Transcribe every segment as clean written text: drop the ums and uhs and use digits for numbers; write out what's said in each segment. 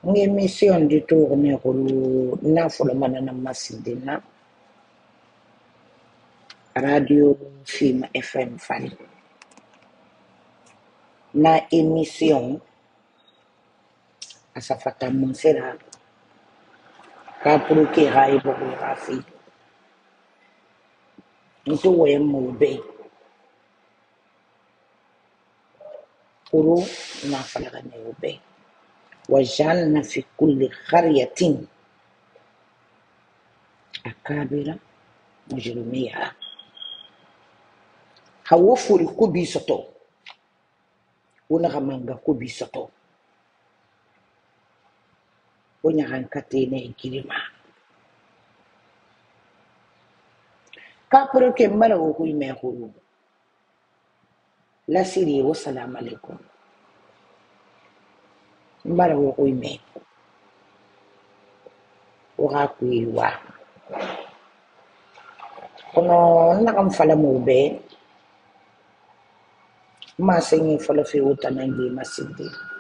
Une émission du tournée pour Nafolomana Massidina, Radio Film FM Fan. Na émission, à sa fata monsera, Kapruki Raibo Rafi. Nto we moube. Puru na falagane ube. وجعلنا في كل قرية أكابر مجرميها هوفر كوبي سطو ونغمانغا كوبي سطو ونغان كاتيني كريما كابرو كمبرا وكوي ميخورو لا سيري والسلام عليكم مبرا وكوي مي وغاكوي وا kono nakam fala mo be masengi fala fi utanangi masidi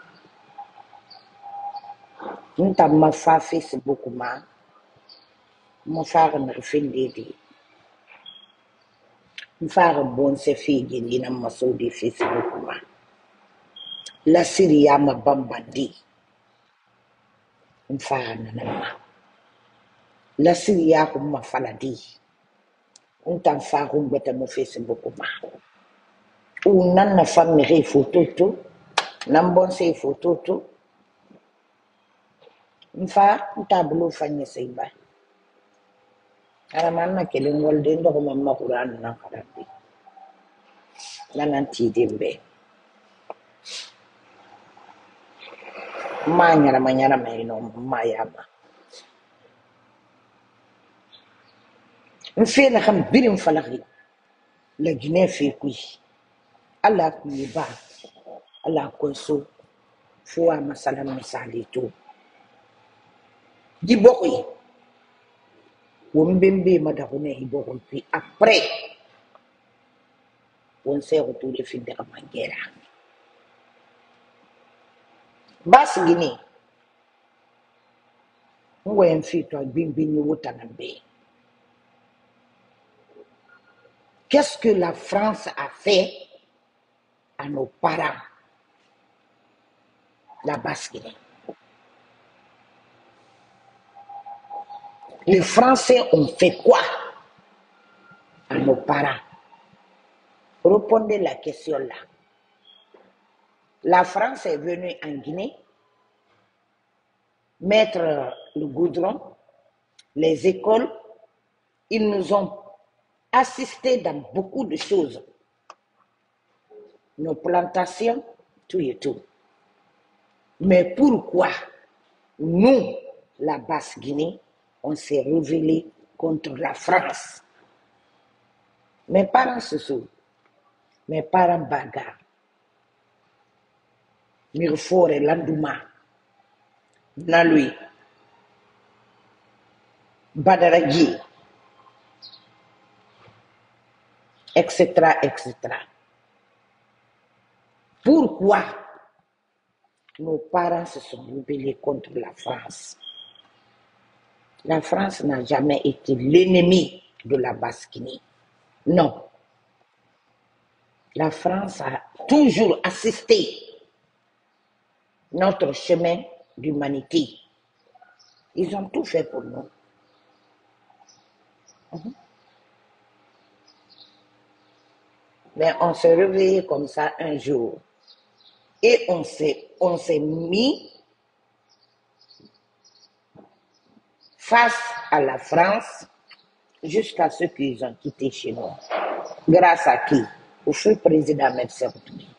nta ma fa Facebook ma fara na findidi fara bon se figi dina masudi Facebook ma la Syria ma bambandi fara na ma la Syria ko ma faladi nta fara ngota mo Facebook ma unan na famille photo to nambon se photo to nfa tableau fanye seiba aramanna kelen wolde ndo ko mamma Qur'an na kharabi nananti dembe manyara mai no mayama nfela kham birim falaghi la Guinée fi kui ala kui ba ala konso fwa masalam misali to di bokui wombembe madahune hibokon puis après on s'est retrouvé fin de Mangera bas Guinée ngwen fito bimbini wotanambe. Qu'est-ce que la France a fait à nos parents, la Basse-Guinée? Les Français ont fait quoi à nos parents? Répondez la question là. La France est venue en Guinée mettre le goudron, les écoles. Ils nous ont assisté dans beaucoup de choses. Nos plantations, tout et tout. Mais pourquoi nous, la Basse-Guinée, on s'est révélé contre la France? Mes parents se sont, mes parents bagarrent. Mirfore Landouma, Nalui, Badaragi, etc., etc. Pourquoi nos parents se sont rebellés contre la France? La France n'a jamais été l'ennemi de la Basse-Guinée. Non. La France a toujours assisté notre chemin d'humanité. Ils ont tout fait pour nous. Mais on s'est réveillé comme ça un jour. Et on s'est mis face à la France jusqu'à ce qu'ils ont quitté chez nous. Grâce à qui? Au feu président Medseb.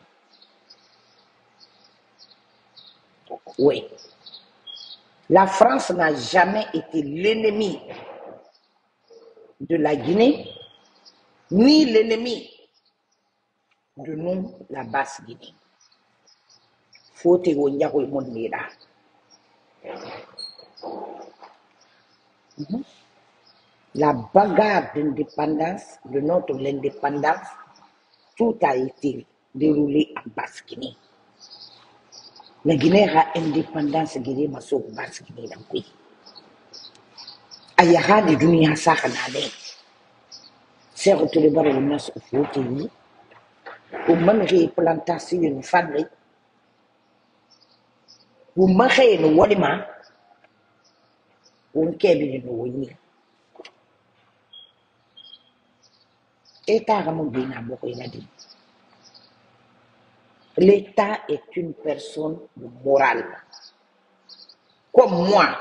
Oui. La France n'a jamais été l'ennemi de la Guinée, ni l'ennemi de nous, la Basse-Guinée. Faut que vous ayez la bagarre d'indépendance, de notre indépendance, tout a été déroulé en Basse-Guinée. La Guinée a indépendance Guinée maso bas Guinée nan kui. Ayaha di dunia sa kanane. C'est retourné par le nas au fouti. Ou même plantation une famille. Ou mahe no walima. Ou kebi no wini. État ramon bina boko il a dit. L'État est une personne de morale. Comme moi.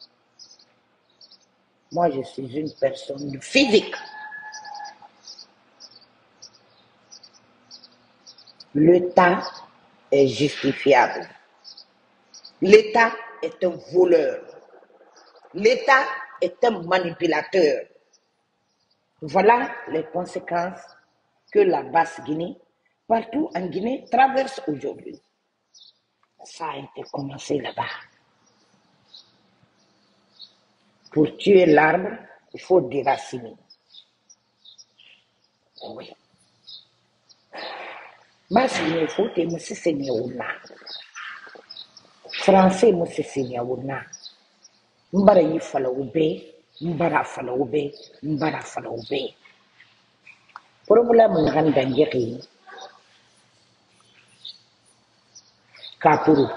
Moi, je suis une personne de physique. L'État est justifiable. L'État est un voleur. L'État est un manipulateur. Voilà les conséquences que la Basse-Guinée, partout en Guinée, traverse aujourd'hui. Ça a été commencé là-bas. Pour tuer l'arbre, il faut déraciner. Oui. Basse-Guinée, il faut que je me Français, je me mbara yi fala ube mbara fala ube mbara fala ube problème ngan danjeri kapuru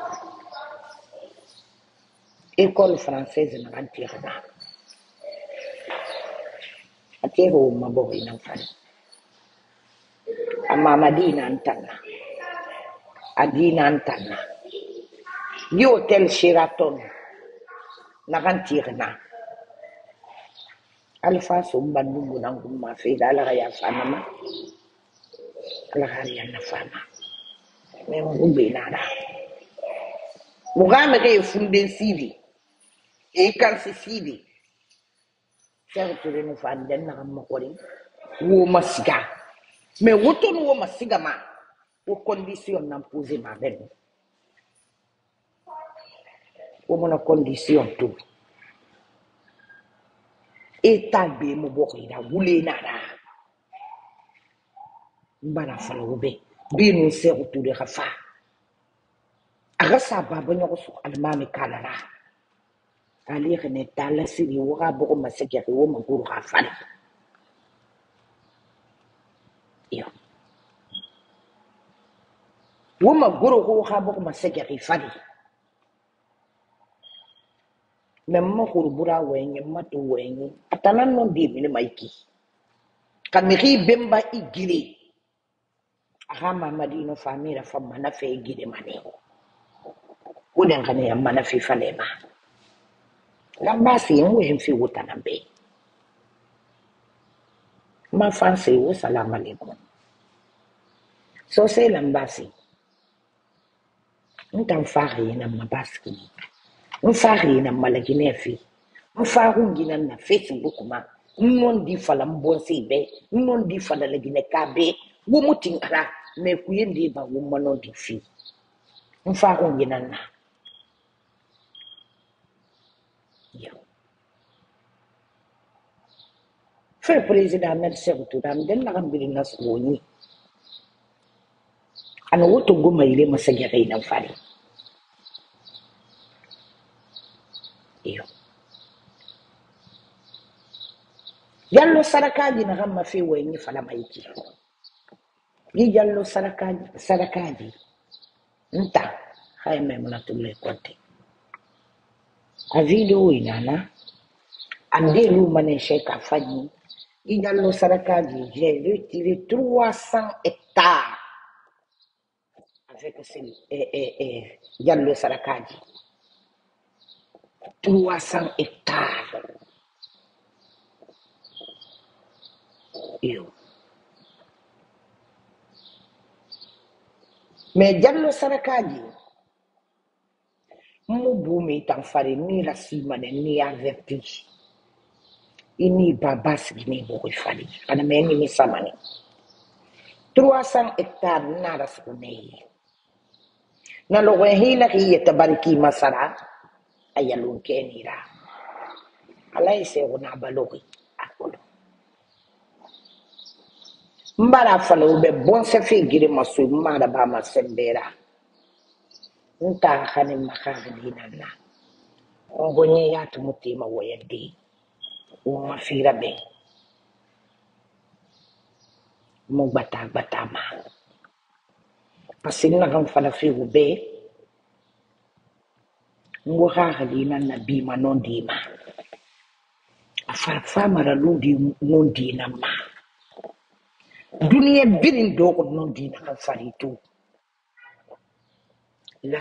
école française ngan tirana atero mabo ina fani amma madina antana adina antana di hôtel Sheraton ngan tirana alfa so mbandungu nangu mafe dala ya fanama ala ya na fama mais on nada mugame ke funde sidi e kalsi sidi certo le no fan den na makori wo masiga mais woto no wo masiga ma o condition na poser ma ben o mona condition tout eta be mo bokri da wule nada mbana fala wobe be no certo de rafa agasa baba nyoko su almami kalara ali rene tala siri wo ga boko maseke wo maguru ga fali yo wo maguru ko ga boko maseke fali memma kurbura wenye matu wenye atanan non di mini maiki kamiri bemba igiri agama madino famira famma na fe igiri mane woden kane yamma na fi falema lambasi yenwe fi wutanambe ma fanse wo salam alaikum so se lambasi ntan fari na mabaski mfari na malagine fi mfaru ngina na Facebook ma non di fala mbonse be non di fala lagine kabe wo mutin ara me kuyende ba wo mano di fi mfaru ngina na yo fe president mer sertu dam den na gambiri nas woni ana woto goma ile masagere na fari yo jallo sarakaji na gamma fe wenyi fala maiki ni jallo sarakaji nta hay memna tulle konte a video inana ande lu mané cheka fani ni jallo sarakaji j'ai retiré 300 hectares avec jallo sarakaji 300 hectares yo mais jallo sarakaji mu bumi tan fare ni la simane ni averti ini babas gini boy fali ana meni mi samane 300 hectares nada skune na lo hila ki yetabariki masara ayalun kenira alai se ona balogi akolo mbara falo be bon se figire masu mara ba masembera nta khani makagli nana ngonye ya tumutima woyedi uma fira be mo bata ma pasin na kan fala fi ube ngo khagli nana bi ma non di ma afa mara ludi non di na ma dunia birin do ko non di na kan faritu la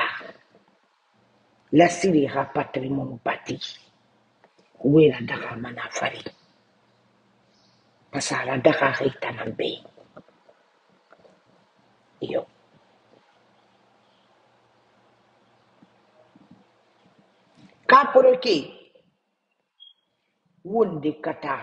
Syria patrimoine bâti wera daka mana fari pasara daka hita nambe yo kaporoke wonde kata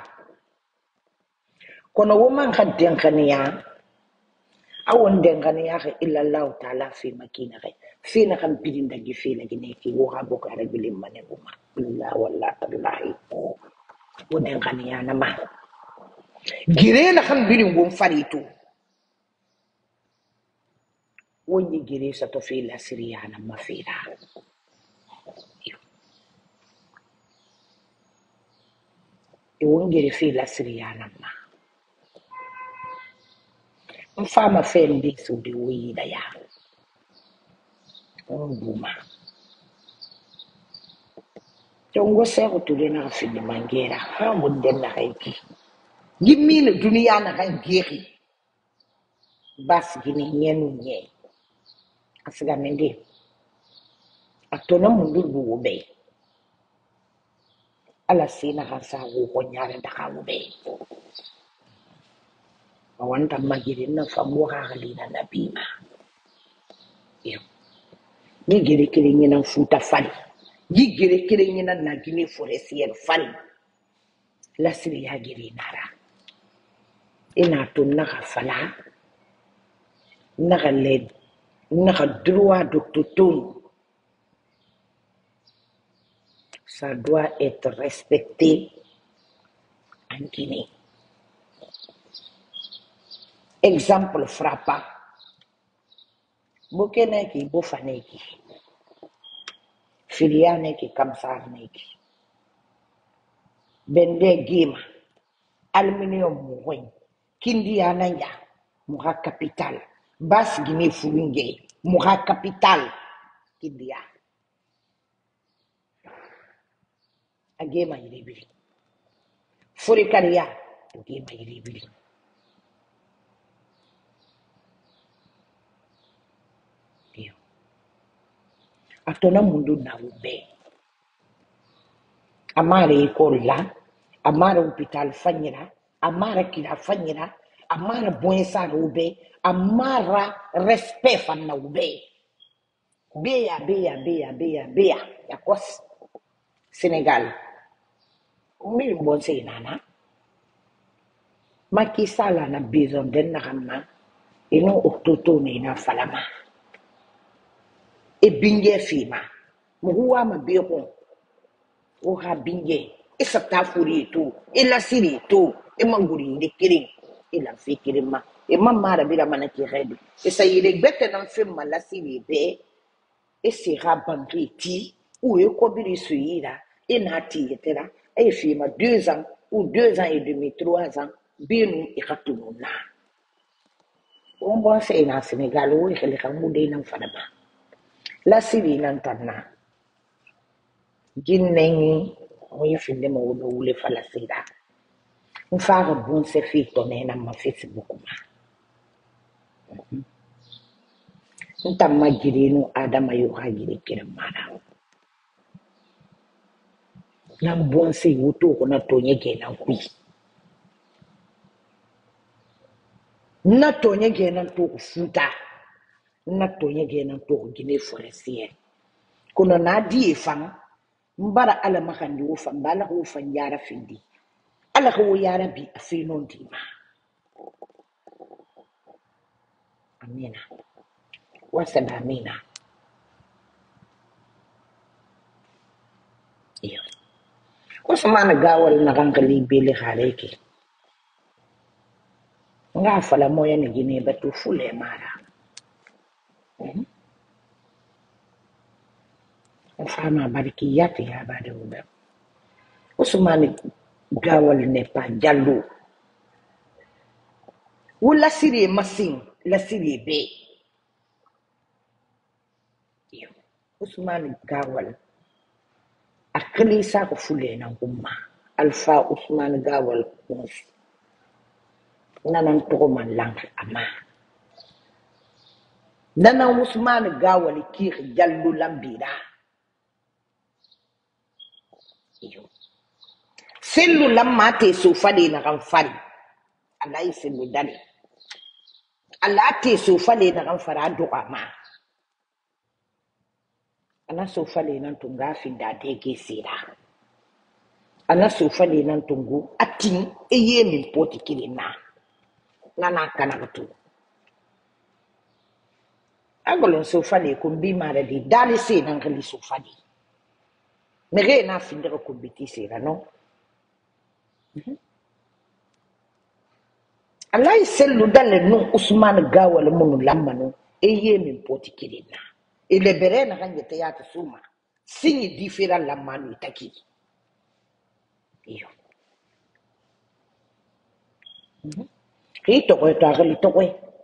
kono woman hadden kaniya awon den kaniya illa Allah ta'ala fi makina kai fi na kan bidin da gife la gine ki wo ha boka rabilin mane guma illa wallahi tallahi woden kaniya na ma gire na kan bidin gon farito wonyi gire sa to fi la Syria na mafira e wongere fi la Syria na ma mfama fendi su de wida ya nguma tongo sego tude na fini mangera ha mudden na haiki gimmina duniya na kan gehi bas gini nyenu nye asiga mende atona mundu buube ala sina hasa wo nyara da ka ube awanta magiri na famu ha halina nabima yo ni gere kire nyina futa fali yi gere kire nyina na gine forestier fali la siri ya gere nara ina to na fala na led na droit d'autotone. Ça doit être respecté en Guinée. Exemple frappant. Bokeneki, bofaneki. Filianeki, kamsarneki. Bende gima. Aluminium mouin. Kindi ananya. Moura capital. Basse Guinée Foulingue. Moura capital. Kindia. Agema yiribili. Furikaria. Agema yiribili. Atona mundu na ube. Amara école là, amara hôpital fanyira, amara kila fanyira, amara boensa ube, amara respect fanna ube. Beya, yakos Sénégal. Mili bonse nana. Makisala na bizon den na kama, ino oktoto ne na falama. E binge fima, muhuwa mabiro. Oha binge, isa tafuri itu, ila siri itu, manguri de kiring, ila fikiri ma, mara bila mana kiredi. Isa yile bete nan film la siri be, sera banki ti, ou kobiri suira, nati etera, film 2 ans, ou 2 ans et demi, 3 ans, binu ikatununa. On va faire na Sénégal, ou il kamude nan fadama. La siri nan tanna. Guinée, on filme mo wule fala sira. Mfara bon se fito na ma Facebook ma. Nta magiri no adama yo hagiri kire mara. Na bon se wuto ko na tonye ge na kui. Na tonye ge na to futa. Na tonye ge na to Guinée forestière. Kono na di fang mbara ala makandi wo fang bala wo fang yara findi. Ala ko yara bi afino ndima. Amina. Wasana amina. Iyo. Kusa mana gawal na kang kalibili hareke. Nga fala mo yan Guinea batu fule mara. Fama barikiyati ya bade ube. Ousmane Gawal n'est pas Diallo. Ou la Syrie Massing, la Syrie B. Ousmane Gawal. Akili sa ko fule na umma. Alpha Ousmane Gawal kons. Nanan toko man lang ama. Nanan Ousmane Gawal kir Diallo lambira. Sellu lamma te so fale na kan fari. Allah yi sellu dani. Allah te so fale na kan fara doka ma. Ana so fale nan tunga finda te ke sira. Ana so fale nan tungu atin eye min poti kilina. Nana kanakatu. Agolon so fale kumbi mara di dali se nan kali so fale. Nere na findera kumbiti sira no. Allah yi sellu dale no Ousmane Gawal munu lamma no eye min poti kilina. Ele bere na kan yete ya suma. Singi difera lamma no itaki. Iyo. Kito ko to akali to ko.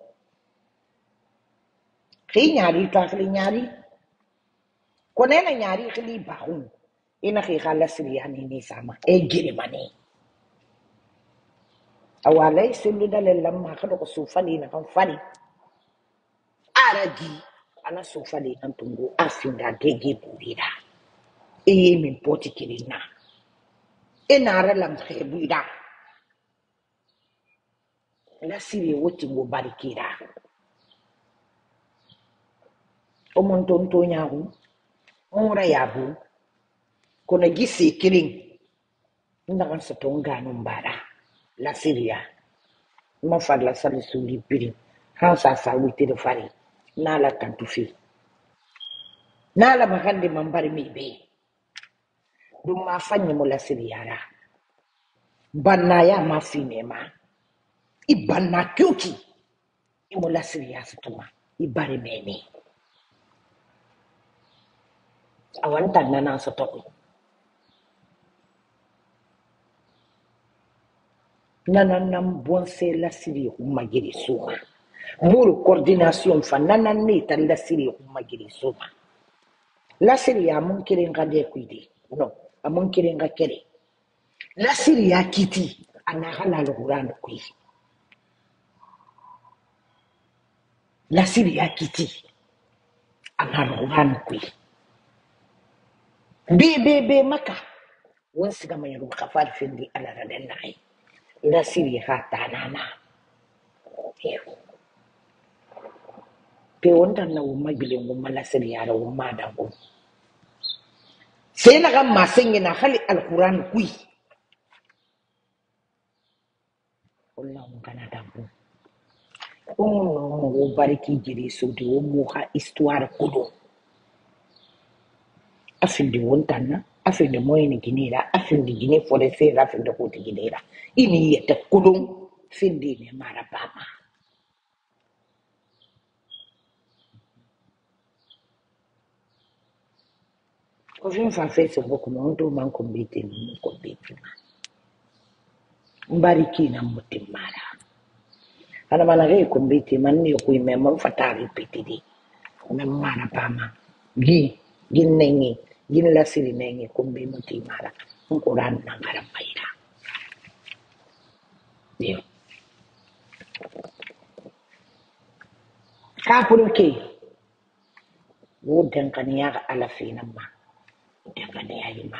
Ki nyari to akali nyari. Konena nyari kali bahun. Ina ki khala siriyani ni sama. E gire mani. Awalay sulu dale lamma kada ko sufali na kan fali. Aragi ana sufali nan tungu afinda dege burida. Eye min poti kirina. Enara lam khebida. La siri woti ngo barikira. Omontonto nyahu. Ora yabu. Kona gisi kiring. Ndakan satonga numbara. La Syria. Ma far la sali suli piri. Hansa sa witi de fari. Nala tantufi. Nala makande mambari mibe. Duma fanyi mo la Syria ra. Banna ya ma finema. Ibanna kyoki. Imo la Syria satuma. Ibari meni. Awanta nana satoko. Nananam bonse la Syria umagiri suma. Muru coordination fa nanane tan la Syria umagiri suma. La Syria amun kirenga de kuidi. No, amun kirenga kere. La Syria kiti anahala lugurano kui. La Syria kiti analugurano kui. Be maka. Wansi kama yuru kafar findi ala radenai. La Syria hata nana. Pe wonta na umma bilengu mala Syria ra umma dangu. Sai na ga masengi na hali alquran kui. Allah kana dangu. O bariki jiri so de o moha histoire kudo. Afin de wontana, afin de moyenne ginera, afin de gine forestier, afin de côté ginera. Ini yete kudo fin de ne marabama. Ovin fa fese boku monto man kombite ni kombite. Mbariki na mutimara. Ana manage kombite man ni ku imema fatari pitidi. Memara pama. Gin nengi, gin la siri nengi kumbi mutimara. Quran na ngarapaira. Dio. Kapuluki. Wudden kaniya ala fina ma. Dekaniyayima.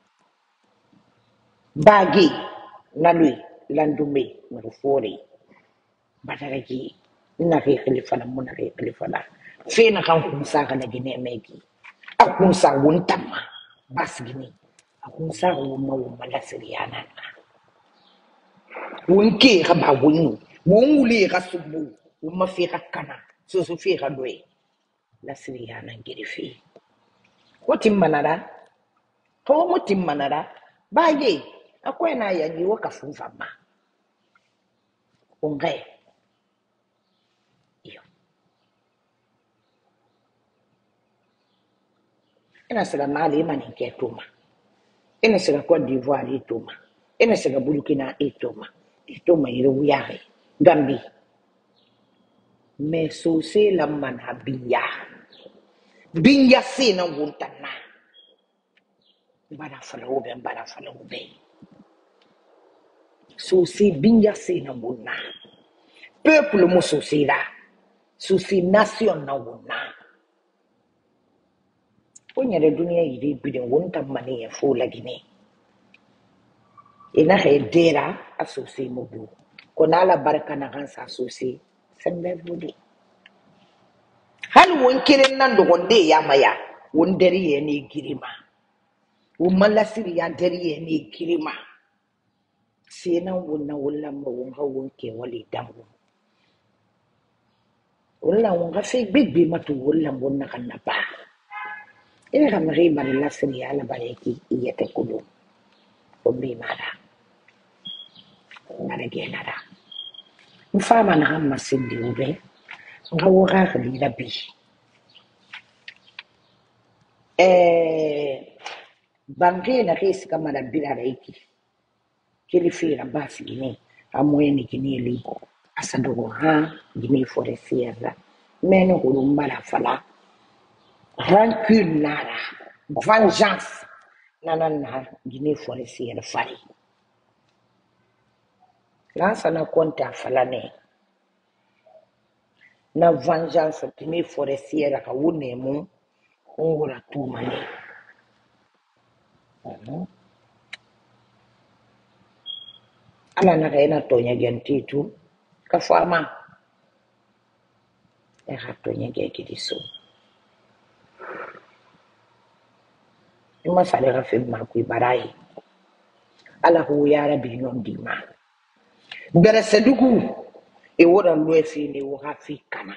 Bagi nalui landume merufori. Bataraki naki khalifana munaki khalifana. Fina kan kumsa kana gine meki. Akunsa wuntama bas gini. Akunsa wuma la siriyana. Wunke ka ba wunu. Wunuli ka subu. Wuma fi ka kana. Susu fi ka dwe. La siriyana girifi. Wotim manara? Ko motim manara? Baye, akwai na yanyi waka funfa ma. Ungai. Iyo. ina sega Mali mani ke tuma ina sega Côte d'Ivoire ituma ina sega Burkina ituma ire wuyare Gambie mais sose la mana binya sena wuntana mbara fala ube sose binya sena wunna peuple mo sose la sose nation na wunna onyere dunia ire bidin wunta mani ya fola gine ina hedera asose mubu konala baraka na gansa asose sembe vudi hal won kirin nan dogonde ya maya won dari ye ne girima won malasiri ya dari ye ne girima sai nan wonna wallan ma won hawon ke wali damu wallan won ga fe bigbe matu wallan wonna kan na ba ina ga mari bar lasiri ya la bareki iyete kudu ko bi mara mara genara mfama na hamma sindi ube ngawo ga ga bi bange na resi kama na bila reiki kilifira basi gini amweni gini libo asadogo ha gini forestière meno hulumbala fala rancune nara vengeance nanana gini forestière fari lansa na konta fala ne na vengeance gini forestière ka wunemu ngura tumane ala na kaina tonya gentitu ka forma e hatonya gekidiso ima sale ga fema ku barai ala hu ya rabbi non dima bere sedugu e wora loefi ni wo hafi kana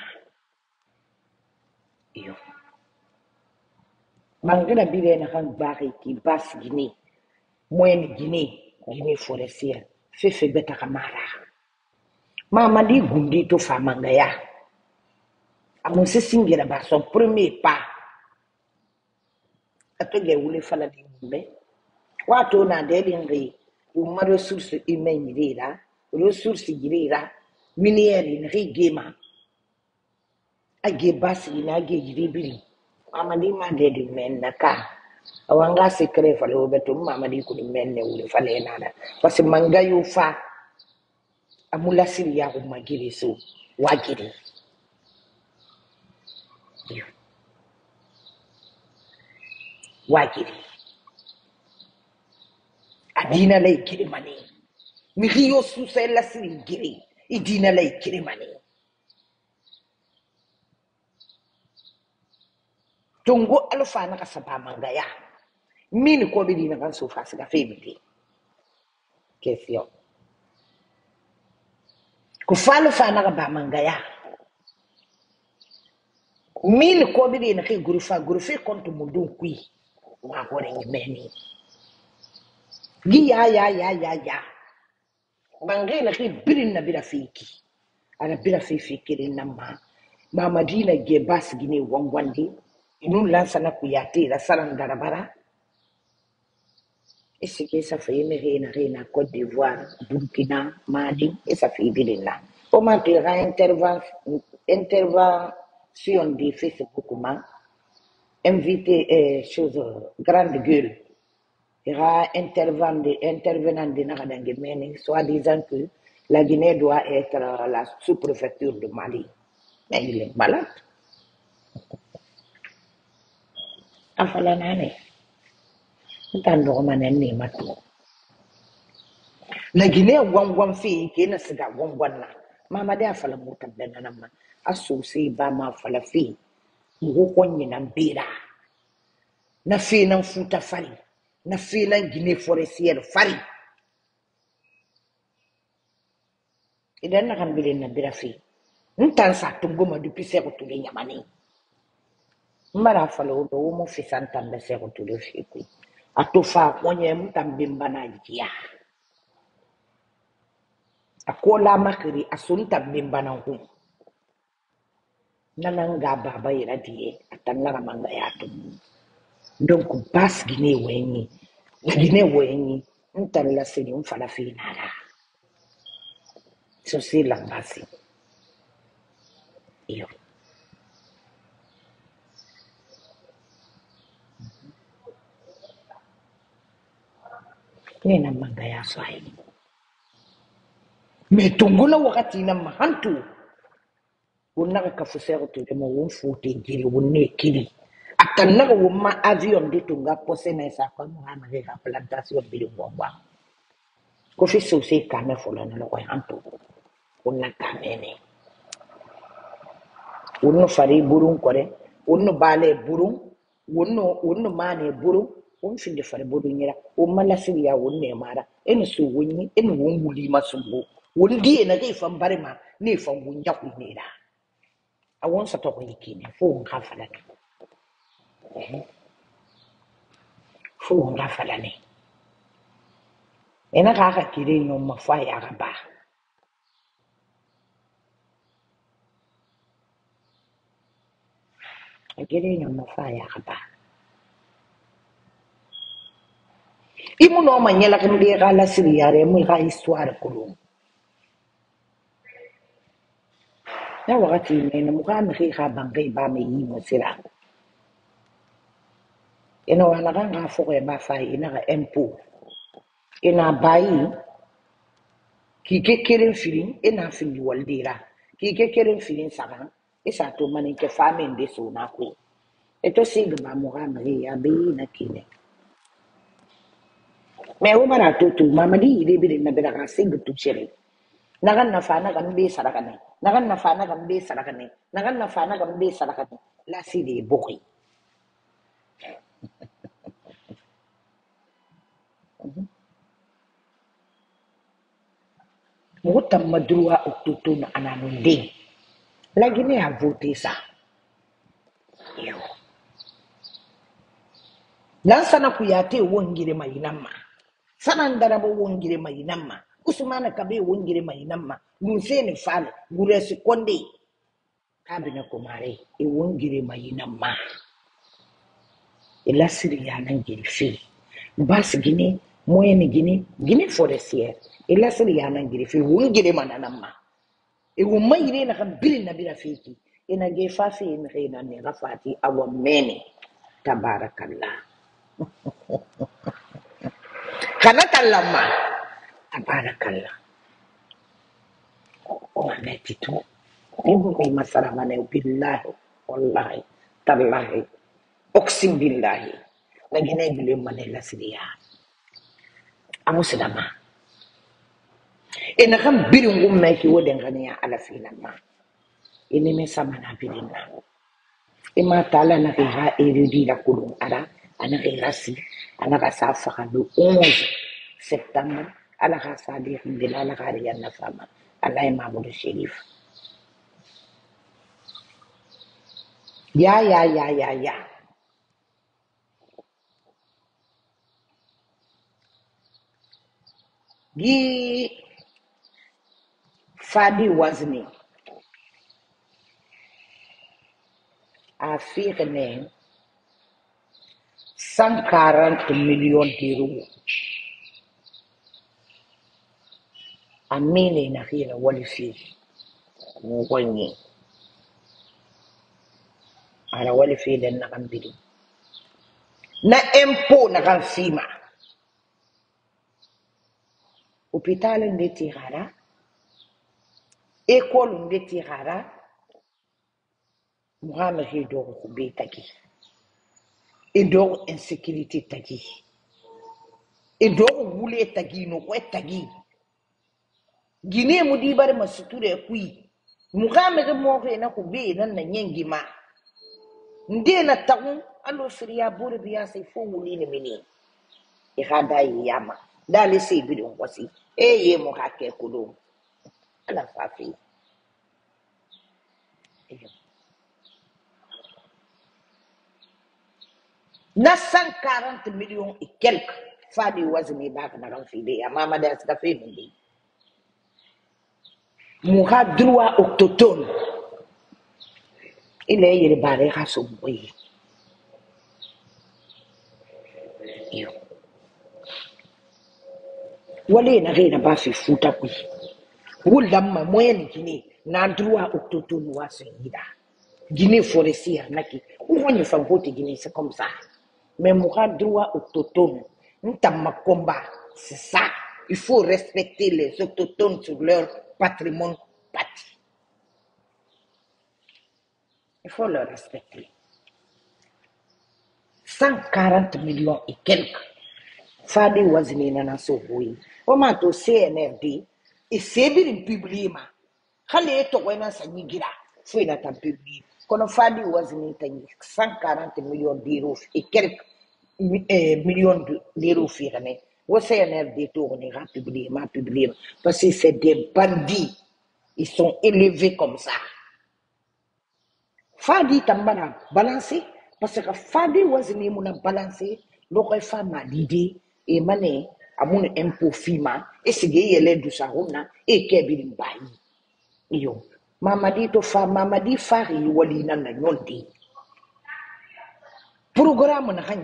iyo mangina bile na kan bari ki bas gini moyen gini forestière fefe beta kamara mama di gundi to famanga ya amun se singira ba son premier pas atoge wule fala di mbe wato na de lingi uma ressource humaine rira ressource girira minière ni rigema age basi na age jiribiri mama di ma de men naka awanga secret fala obeto mama di ku men ne wule fala nana parce manga yu fa amula siri ya ko magiri so wagiri adina lay kiri mani mi hiyo su sai la siri giri idina lay kiri mani tungo alfa na kasaba mangaya mini ko bi dina kan so fasi ga femidi question ko falu fa na ba mangaya mini ko bi dina kai gurufa kontu mudun kui wa gore meni gi ya bangena ki birin na bira fiki ana bira fiki rin namma mama dina ge bas gine wangwandi inun lansa na kuyati la saran darabara ese ke sa fe me rena Côte d'Ivoire Burkina Mali et ça fait bilina o ma te ra intervention de Facebook ma invité chose grande gueule il y aura intervenant de Naradangue Meni, soit disant que la Guinée doit être la sous-préfecture de Mali. Mais il est malade. Afalanane. La Guinée wangwan fi qui ne se gagne wangwan. Mama de afala muta benanama. Asusi ba ma fala fi. Mukonyi na mbira. Na fi na futa fari. Na fi na Guinée forestière fari. Idan na kan bilin na birafi ntan sa tungo ma depuis se ko tuli nyamani mara falo do mo fi santan be se ko tuli fi ku atofa konye mutam bimbana jiya akola makiri asunta bimbana ku nananga baba ira die atanna manga ya tum donc bas Guinée wenyi la Guinée wenyi ntala seni mfala finala so c'est la base iyo nina manga ya Swahili metungula wakati na mahantu wonna ka fusero to mo won futi giri wonne kiri akanna ko ma avion de tunga pose na sa ko mo ha ma ga plantation bi ngomba ko fi so se ka me folo na ko hantu wonna ka mene wonno fari burun kore wonno bale burun wonno mane burun won finde fari burun yira o mala siriya wonne mara en su wonni en won wuli masumbo won die na ga fam bare ma ne fam won jakku ne da I want to talk with you. Phone Rafalani. Phone Rafalani. And I got a kid no mafia raba. I get in on mafia raba. Even though my yellow can be a gala syria, and we got histoire column. Now, what in the Mugan Rihabang Bami Mosira. You know, and I ran for a bafai in a empo. In a bayi, Kike killing feeling, enough in you all dira. Kike killing feeling, Sagan. It's a to manage a family in this one. Ito sige ba mo ka abi na kine. Me o bara tutu mama di bili na bira ka sige tu chere. Nagan na fana gambe sarakane. Nagan na fana gambe sarakane. Nagan na fana gambe sarakane. La si di buki. Mutam madrua uktutu na ananunding. Lagi ni a voté sa. Yo. Nan sana kuyate wongire mainamma. Sanandara bo wongire mainamma. Usmana kabe wongire mainamma. Nusene fale guresi konde. Kabina kumare e wongire mainamma. Ela siria nan girifi. Bas gini moyenne gini forestière. Ela siria nan girifi wongire mananamma. E wumma yire na kan bilin na bira fiki. Ina ge fafi in reina ne rafati awamene. Tabarakallah. Kana talama tabarakallah mana itu ibu masalah mana billahi wallahi tallahi oksim billahi lagi naik beli mana lah sedia amu sedama ina kan birin gum naik woden gania ala filama ini me sama na birinna ima tala na ga erudi la kulun ara ana rasi ana safa do 11 septembre ala sadi hindila ala kariyan na fama Allah Mahmoud Sherif ya gi fadi wazni afirne 140 millions d'euros amine na hira walifi ngwanyi ara walifi den na kambiri na empo na kan fima hôpital ndeti hara école ndeti hara Muhammad hido ko be taki edo insécurité taki edo wule taki no ko taki Guinée mu di bari masuture kui Muhammad mo fe na ko be nan na nyengi ma nde na tagu alo siriya bore biya sai fo wuli ne mini e hada yama dale sai bidon wasi ye mu hake kudo ala fafi na 140 millions et quelques fadi wazni bak na kan fide ya mama da ska fe ndi mu ha droit autochtone ile yele bare ha so boy Iyo. Wale na reina ba fi futa kui. Wulamma moyen Guinée na droit autochtone wa sengida. Guinée forestière naki. Ouvogne fa vote Guinée, c'est comme ça. Mais moi droit autochtone. Ntama combat, c'est ça. Il faut respecter les autochtones sur leur patrimoine bâti. Il faut le respecter. 140 millions et quelques. Fadi wazini na soboyi. Oma to CNRD et sebirin publima. Khale to wena sanyigira. Fouina ta publie. Kono Fadi wazini tanyi 140 millions d'euros et quelques millions d'euros firane. Au CNRD tournera publier. Parce que c'est des bandits. Ils sont élevés comme ça. Fadi tambana balancer parce que Fadi wazini muna balancer l'aurait femme a l'idée et mané à mon impôt fima et c'est yele du sarona et kebirin bayi yo mamadi to fa mamadi fari wali nan na nyonti programme na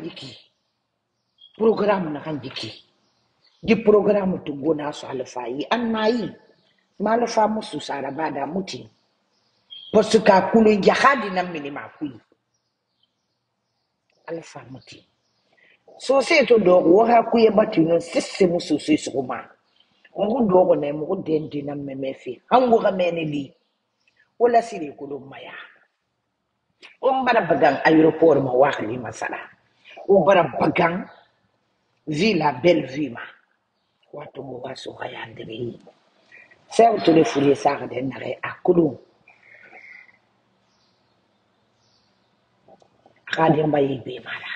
hanjiki di programme to gona so alfayi annayi malfa musu sarabada muti parce que kulu jahadi na minima kui alfa muti so se to do wo ha kuye batino sisse musu sisuma ngo do ne mo dendi na memefi hango ga meneli wala siri kulo maya o bara bagang aéroport ma waxli masala o bara bagang villa belle vie ma wato mo waso hayandiri c'est to le fouiller ça de nare akulu khadi mbayi be mala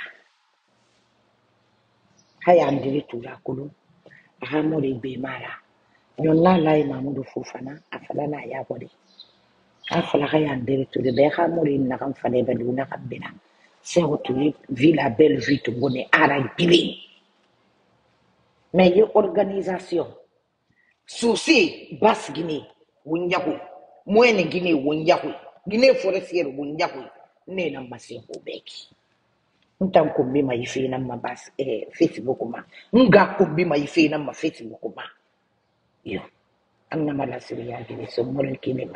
hayandiri to la kulu hamori be mala nyonna lay mamudu fufana afala na ya bodi afala hayandiri to de be hamori na kam fane be luna kabina c'est to le villa belle vie to bone ara pili mais y organisation souci basse Guinée wunyaku moyenne Guinée wunyaku Guinée forestière wunyaku ne na masengo beki ntan ko bi ma yife na ma bas Facebook ma nga ko bi ma yife na ma Facebook ma yo anna mala siriya Guinée so molen kinema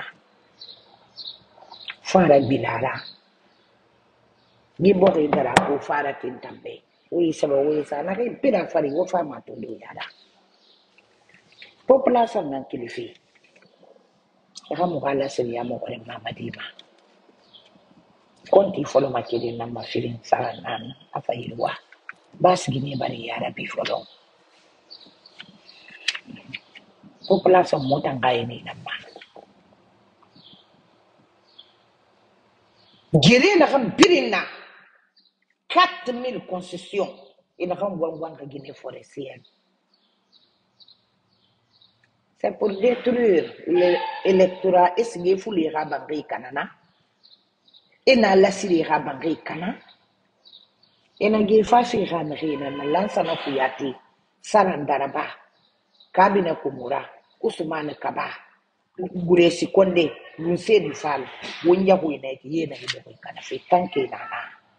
fara bilala ni bore dara ko fara tintambe oui sa na ke pira fari wo fa ma to do yada population nan kilifi kama wala siriya mo ko mama dima konti folo ma kede na ma filin sara nan afayirwa bas Guinée bari yara bi folo population mo tangaye ni na ma gere na kam pirina 4000 concessions et na kam wan Guinée forestière. C'est pour détruire l'électorat et ce qu'il faut les rabanrer kanana et na la si les rabanrer kana et na gefa fi rabanrer na lansa na fuyati sarandaraba kabina kumura usman kaba guresi konde lunse di fal wonya ko ina ki yena ibe ko kana fi tanke na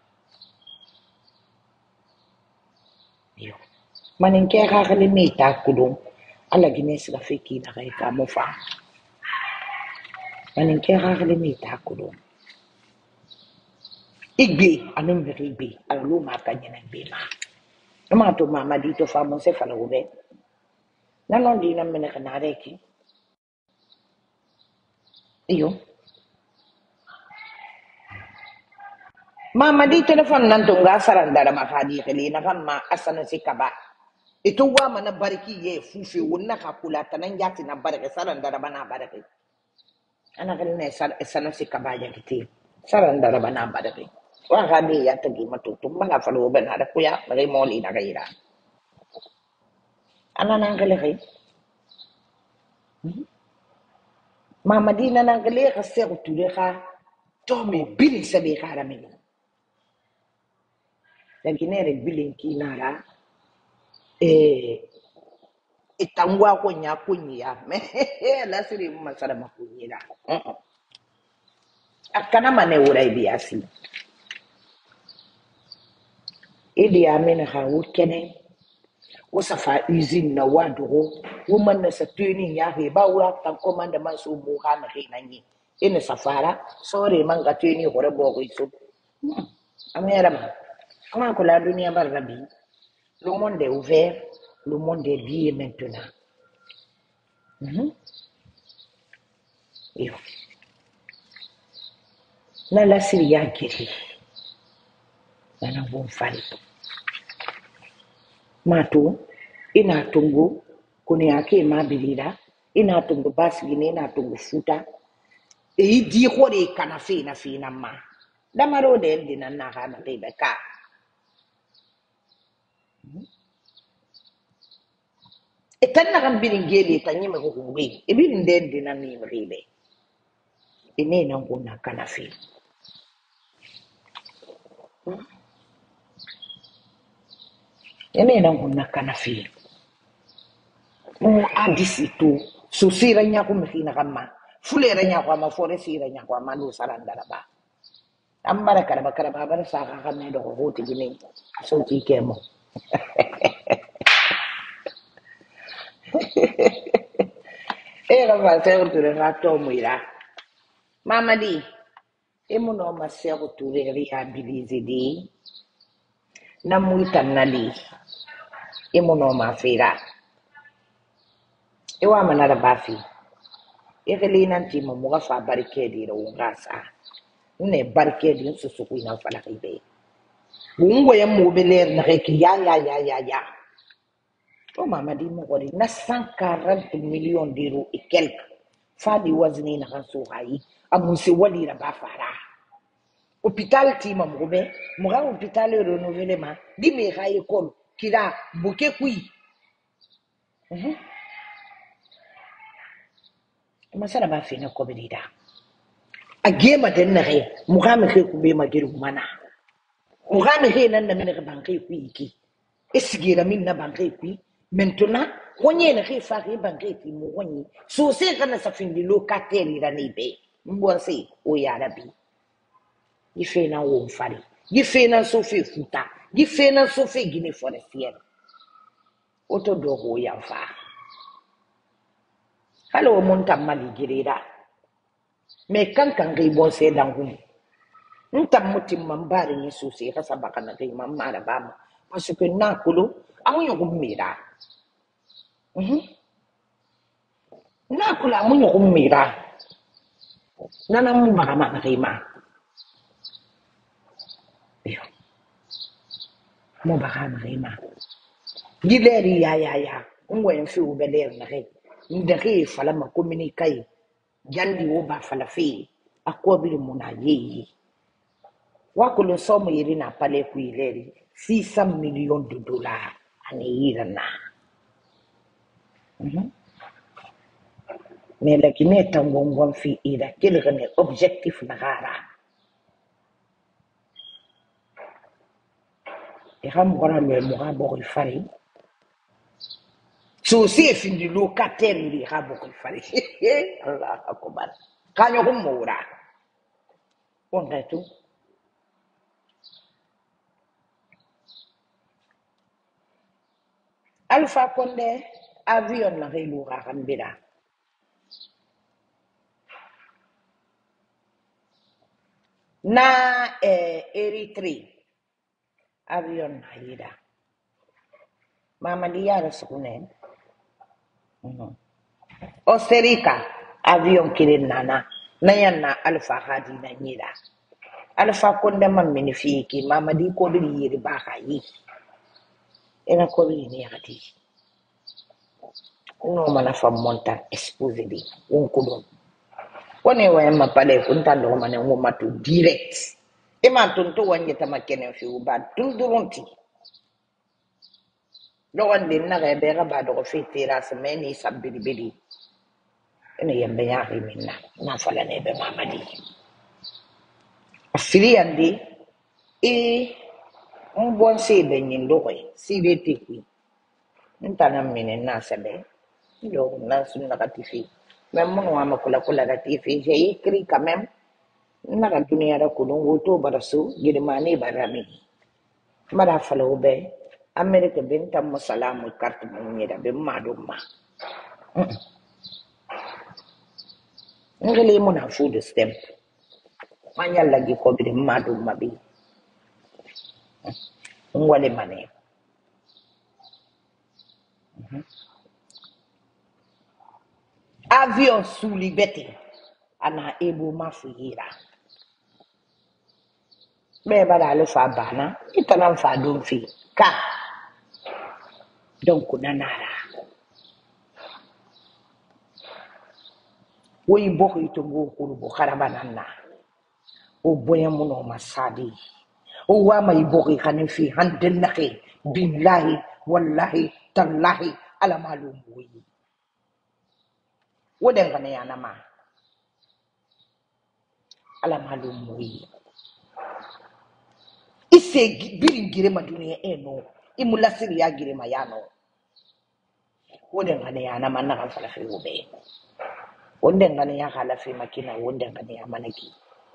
yo manin ke ga khali meta kudum ala Guinée sila fi ki na kai ka mo fa manin ke ga khali meta kudum igbe anum be igbe ala lo ma ka nyina igbe ma to mama di to fa mo se fa lo be na non di na mena kana reki yo mama di telefon nan to ga sarandara ma khadi khali na kam ma asana sikaba ito wa mana bariki ye fufe wonna ka kula tanan yati na barke sarandara bana barke ana kan ne sana sikaba ya kiti sarandara bana barke wa khadi ya tagi matutum bana falo bana da kuya bare moli na gaira ana nan gele kai mama di na nan gele ka se ko tule ka to me bili sabe kara me lakini re bilin kinara itangwa ko nya kunya me la siri masara makunyira akana mane urai biasi Idi Amin ha wukene wasafa usine na wadoro woman na sa training ya he ba wa tan komanda man so mo ha na he nanyi ina safara sore man ga training hore bo ko iso amera ma ama ko la dunia barabi le monde est ouvert le monde est lié maintenant. Iyo na la siri ya giri na bon fali mato ina tungu kuni yake mabilira ina tungu basi gine ina tungu futa e di hore kana fina fina ma damaro de dina na ha na bebe ka e tan na kan birin gele tan yime ko hube e birin de dina ni mribe e ne na ngona kana fi e ne na ngona kana fi mo adisi tu so sira nya ko mfina kama fulera nya kwa mafore sira nya kwa manu sarandara ba amara karaba karaba bara saka kame do hoti gine so ti kemo era va ser tu rato muira mama di e mono ma ser tu rehabilize di na multa nali e mono ma fira e wa manara bafi e gele nanti mo mo fa barikedi ro ngasa ne barikedi so so kuina fala kibe bungo ya mo beler na reki ya oh mama di mo gori na 140 millions d'euros et quelques fadi wazni na kanso hayi amusi wali na bafara hôpital ti ma mo be mo ga hôpital renouvellement di me ga école kira buke kui masara ba fina ko bedida agema den na re mo ga me ku be magiru mana mo ga me nan na me ga bankai ku iki esigira min na bankai ku maintenant konye na ke fa ke bankai ku mo konye so se kana sa fin di locataire ira ni be mbonse o ya rabi yife na wo mfari yife na so fe futa yife na so fe gine forestière oto do ho ya fa halo monta mali girira me kankan gai bon se dangun ntam mutim mambari ni so se ka sabaka na gai mamara bama parce que na kulo amunyo kumira na kula amunyo kumira nana mu magama na gai ma iyo mo baka na gai ma gileri ya ngwe mfi ubeler na gai ndaki fala ma communiquer jandi wo ba fala fi akobi muna yeyi wakulo somo yiri na pale ku ileri 600 millions de dollars ane irana mais lakini tango ngom fi ira kilgane objectif na gara e ham gora le mo ga bo fari so si e fin du locataire li ga bo fari Allah akbar kanyo ko mora on tu Alpha Condé avion na reilu ga kambira na Eritrea avion na ida mama diara sukune Osterika avion kirin nana nayanna Alpha Hadi na nyira Alpha Condé man minifiki mama di ko bi yiri ba ka yi ena ko bi ni yakati no mana fa monta expose di on ko don woni wa ma pale kunta do mane ngoma to direct e ma tonto wanje tamakene fi uba tunduronti do wande na ga be ga ba do fi tira semeni sabidi bidi ene yembe yaaki minna na fala ne be mamadi afili andi e un bon se be nyindo ko si be tekwi ntana mine na sebe yo na sunna katifi même mon wa makula kula katifi j'ai écrit quand même na ka dunia ra ko don woto barasu gidmani barami mara falo be America benta musalamu carte munira be maduma ngale mo na food stamp manya lagi ko be maduma bi ngwale mane avion suli beti ana ebu mafuyira me bada le fa bana itana fa don fi ka donc nanara woyi boko itongo kuru bo karabanana o boya muno masadi o wa mai boko kanin fi handin nake billahi wallahi tallahi ala malum woyi woden kana yana ma ala malum woyi ise birin girema duniya eno imula siri ya girema yano woden kana yana ma na kan fala fi wobe wonden kana ya kala fi makina wonden kana ya manaki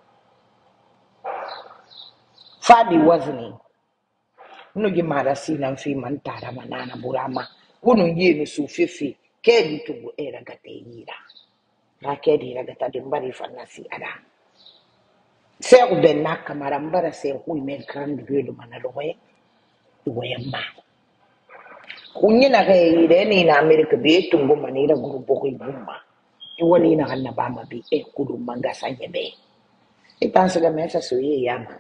fadi wazni no gi mara sinan fi man tara manana burama wono yenu su fefe kedi tubu era gate yira ra kedi ra gata de mbari fanasi ada se ko benna kamara mbara se ko men kan duelo manalo we ma kunyi na ga yire ni na america be tungo manira grupo ko ibumba e wali na kanna ba ma bi e kudu manga sanye be e penso che messa su ye yama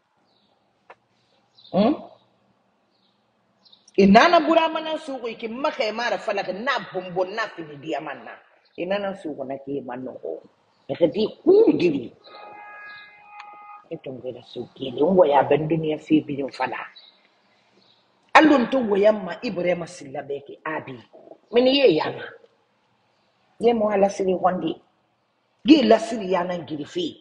inana burama na suko iki maka mara falaka na bombo na fini diamanna inana suko na ki manno ko e kadi kudiri etongo da suki lungo ya ben duniya fi bi fala allun to woyamma ibrahima silla beke abi min ye yama ye mo ala siri wandi gi la siri yana girifi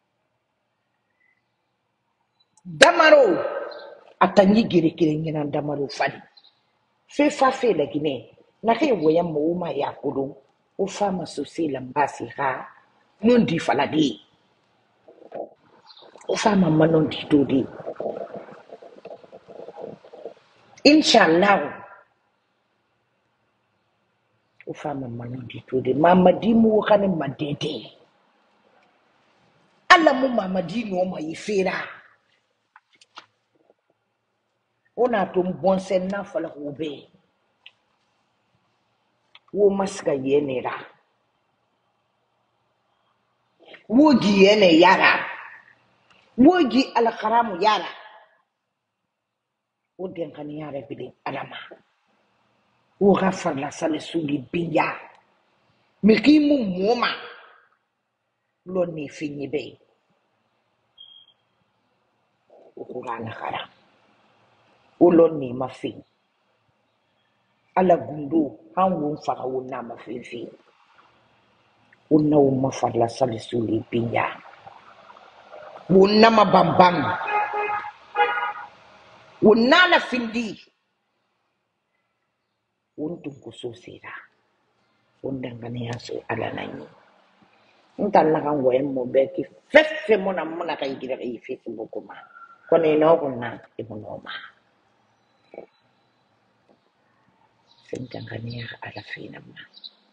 damaro atanyi giri kire ngina damaro fadi fe fa fe la gine na ke woyamma uma ya kudu o fama sosi lambasi ha non di fala di o fama manon di todi inshallah o fama manon di todi mama di mu kanin madede alla mu mama di no ma yifera ona to bonsen na fala ko be wo maska yenera wogi yene yara wogi al kharamu yara o den kan yara bi alama wo gafar la sale suli binya mikimu moma lo ni fini be o qur'ana khara o lo ni mafi ala gundu han won fara wona mafi wona wo mafar la sale suli binya wona mabambam wona la findi wontum ko sosira wonda ngani yaso ala nani ntanna kan woyen mo beki feffe mona kay gira kay facebook ma kono ino konna e monoma sentangania ala fina ma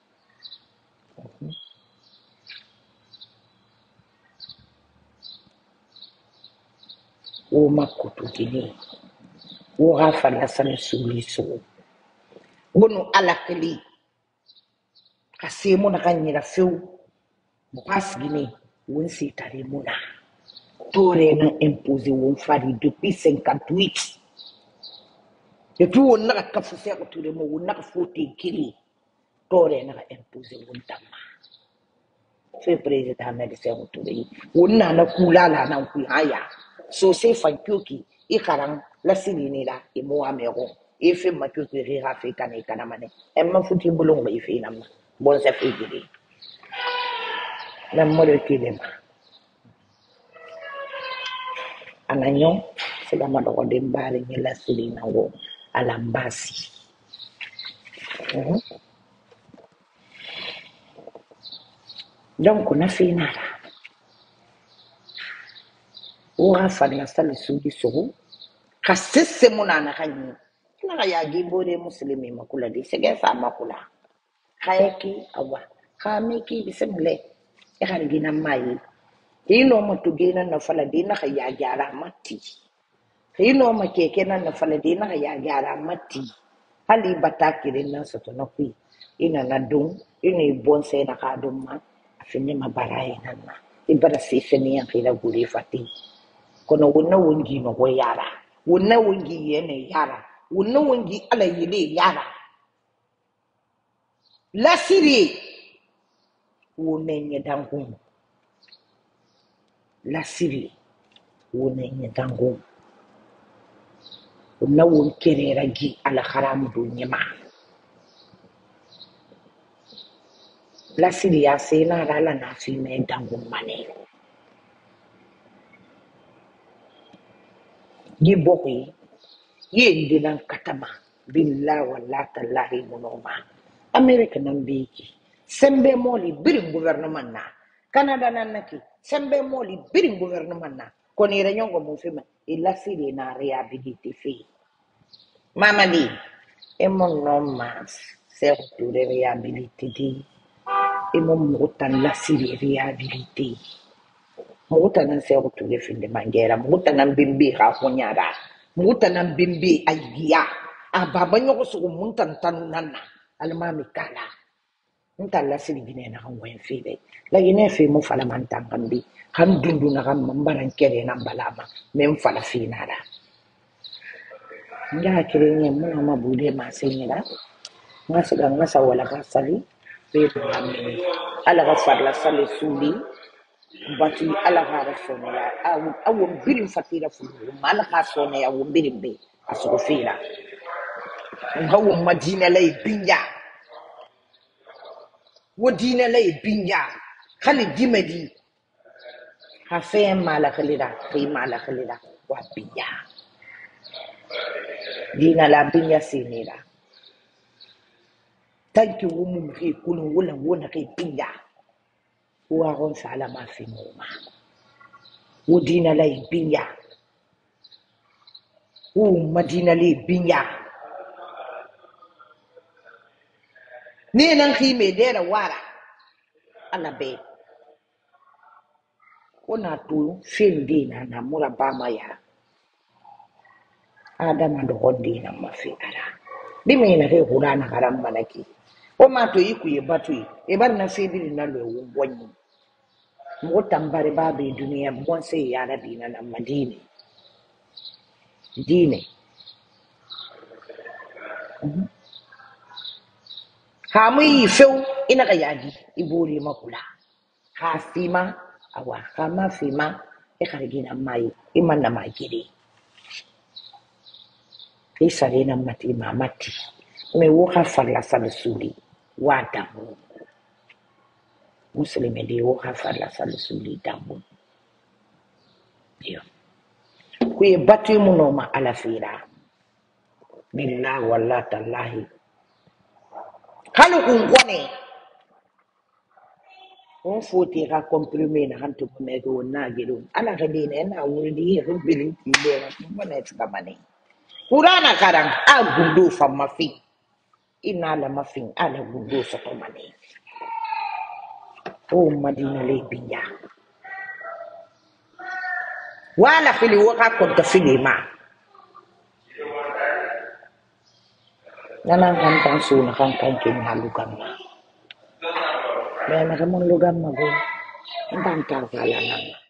o makutu dini o hafa la san suliso wono ala kali kasemo na kanyira feu mo pas gini won si tare mona tore na imposer won fari depuis 58 depuis won na ka fuse ko ture mo won na ka fote kili tore na imposer won tamma fe president na de se ko ture won na kulala na ku haya so se fankuki ikaran la sinini la e mo amero e fe makuki rira fe kana mane e ma futi bulongo e fe na bon se fe gidi la mode kidema ananyo sila madoko de mbari nyela sili na wo alambasi donc na finala o ha fa na sali sudi so kasese munana kanyi kina ya gimbore muslimi makula di sege fa makula kayeki awa kamiki bisemle e kan gina mai ino matugina na fala dina ya gyara matti ino makeke na fala dina ya gyara matti hali batakirin nan sa na kui ina na dun ina bonse na kadun ma afini mabarai nan na ibara sifini yan kila guri fati kono wonna wongi no go yara wonna wongi yene yara wonna wongi ala yile yara la siri wonenye dangun la siri wonenye dangun wonna won kerera gi ala haram do nyema la siri ya sena rala na fi me dangun mane gi boki yendi nan katama billahi wallahi tallahi munoma america nan beki sembe moli birin gouvernement na canada nan naki sembe moli birin gouvernement na koni renyongo mo fema ila siri na réhabilité fi mamadi e mon nomas surtout de réhabilité di e mon motan la siri réhabilité motan surtout de fin de mangera motan bimbi ha konyara mutanan bimbi ayya ababa nyoko sugu muntan tanunana almami kala ntalla siri gine na kan wen fibe la gine fi mu fala man tangambi han dundu na kan mambaran kere nan balama men fala finara nga kire ne mu ma bude ma senyira ngasa ga ngasa wala ka sali be amini ala ga farla sali suli batu ala hara sone ya awon birin fatira fu mal ha sone ya awon birin be asuko fira ngawon madina lay binya wodina lay binya khali dimedi ha fe mala khalida fi mala khalida wa binya dina la binya sinira tanki wumu ke kulun wona ke binya wa gon sala ma fi moma wodina lay binya madina lay binya ni nan khime dera wara ala be ona tu findina na mura bama ya adama do hodina mafi ara bimi na ke hurana haram manaki o ma to yiku ye batu e bar na fidiri na lo wonyi mo tambare babe duniya bon sai ya rabi na madine dine ha mu yi feu ina ga yadi ibori makula ha fima awa kama fima e karigina mai imanna magiri isare na mati mamati me woka farla sal suli wada muslimi de woka farla sal suli damu yo kuye batu munoma ala fira billahi wallahi tallahi kalu ungwane on foti ka comprimer na hantu me go na gido ala ga dine na wuri rubin ti de na mona tsamane Kurana karang agundo fa mafi inala mafin ala gundo sa tomane o madina le binya wala fili waka konta fili ma nana kan tan suna kan kin halukan ma me na kamon lugam mago ntan ta kala nan